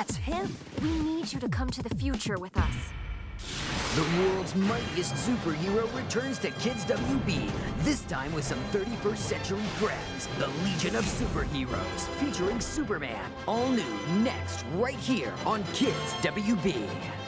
That's him. We need you to come to the future with us. The world's mightiest superhero returns to Kids WB, this time with some 31st century friends. The Legion of Superheroes, featuring Superman. All new next, right here on Kids WB.